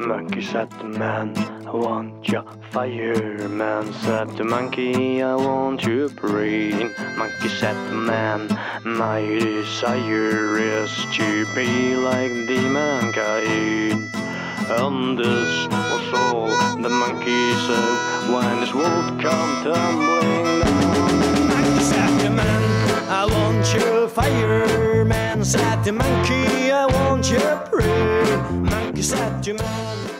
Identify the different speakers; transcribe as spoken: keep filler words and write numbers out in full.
Speaker 1: Monkey said the man, I want your fire. Man said the monkey, I want your brain. Monkey said the man, my desire is to be like the mankind. And this was all the monkey said when his world come tumbling down. Monkey said the man, I want your fire. Man said the monkey, I want your brain. Monkey said to man.